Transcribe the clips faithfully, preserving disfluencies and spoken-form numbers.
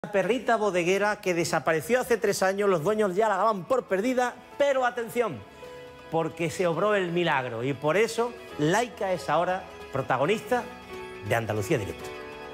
La perrita bodeguera que desapareció hace tres años, los dueños ya la daban por perdida, pero atención, porque se obró el milagro y por eso Laika es ahora protagonista de Andalucía Directo.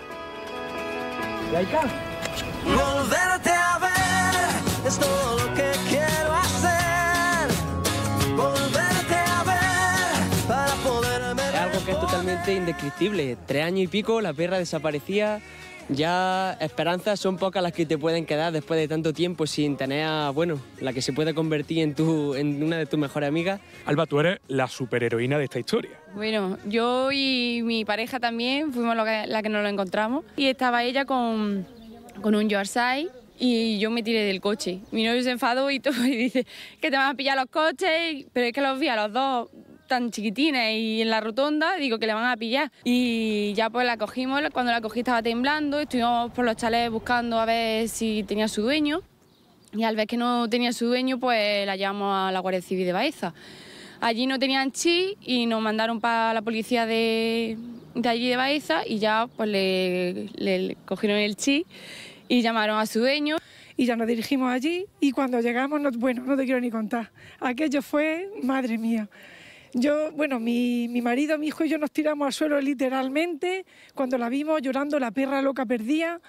Laika. Volverte a ver es todo lo que quiero hacer. Volverte a ver para poderme... Es algo que es totalmente indescriptible. Tres años y pico, la perra desaparecía. Ya esperanzas son pocas las que te pueden quedar después de tanto tiempo sin tener a, bueno, la que se puede convertir en, tu, en una de tus mejores amigas. Alba, tú eres la superheroína de esta historia. Bueno, yo y mi pareja también fuimos la que, la que nos lo encontramos y estaba ella con, con un Yorkshire y yo me tiré del coche. Mi novio se enfadó y todo y dice que te van a pillar los coches, pero es que los vi a los dos tan chiquitines y en la rotonda, digo que le van a pillar. Y ya pues la cogimos, cuando la cogí estaba temblando, estuvimos por los chalets buscando a ver si tenía su dueño y al ver que no tenía su dueño pues la llevamos a la Guardia Civil de Baeza. Allí no tenían chip y nos mandaron para la policía de, de allí de Baeza y ya pues le, le cogieron el chip y llamaron a su dueño. Y ya nos dirigimos allí y cuando llegamos, no, bueno, no te quiero ni contar. Aquello fue, madre mía. Yo, bueno, mi, mi marido, mi hijo y yo nos tiramos al suelo literalmente cuando la vimos llorando, la perra loca perdida.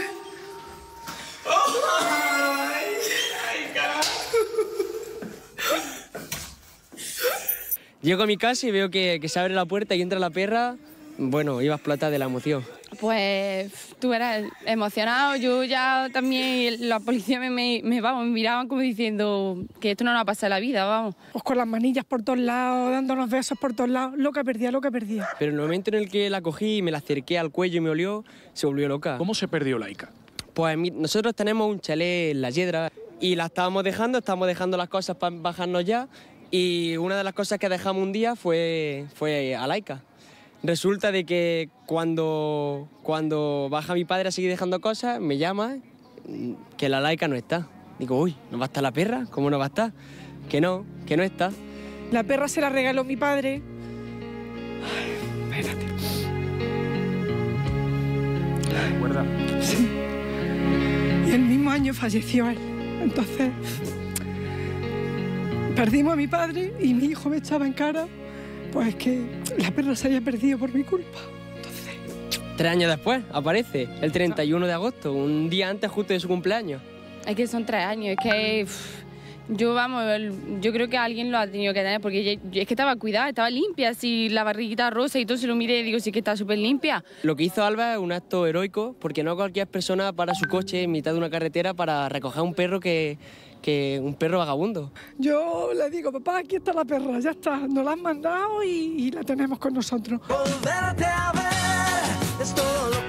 Llego a mi casa y veo que, que se abre la puerta y entra la perra. Bueno, iba a explotar de la emoción. Pues tú eras emocionado, yo ya también, la policía me, me, me, vamos, me miraban como diciendo que esto no nos va a pasar en la vida, vamos. Pues con las manillas por todos lados, dándonos besos por todos lados, loca perdida, loca perdida. Pero en el momento en el que la cogí y me la acerqué al cuello y me olió, se volvió loca. ¿Cómo se perdió Laika? Pues nosotros tenemos un chalet en La Yedra y la estábamos dejando, estábamos dejando las cosas para bajarnos ya y una de las cosas que dejamos un día fue, fue a Laika. Resulta de que cuando, cuando baja mi padre a seguir dejando cosas, me llama que la Laika no está. Digo, uy, ¿no va a estar la perra? ¿Cómo no va a estar? Que no, que no está. La perra se la regaló mi padre. Ay, espérate. ¿La recuerdas? Sí. Y el mismo año falleció él. Entonces, perdimos a mi padre y mi hijo me echaba en cara pues que la perra se había perdido por mi culpa. Entonces... Tres años después aparece, el treinta y uno de agosto, un día antes justo de su cumpleaños. Es que son tres años, es que uff, yo vamos, yo creo que alguien lo ha tenido que tener porque es que estaba cuidada, estaba limpia, así la barriguita rosa y todo, se lo miré y digo, sí que está súper limpia. Lo que hizo Alba es un acto heroico porque no cualquier persona para su coche en mitad de una carretera para recoger un perro que... que un perro vagabundo. Yo le digo, papá, aquí está la perra, ya está, nos la han mandado y, y la tenemos con nosotros. Volverte a ver es todo lo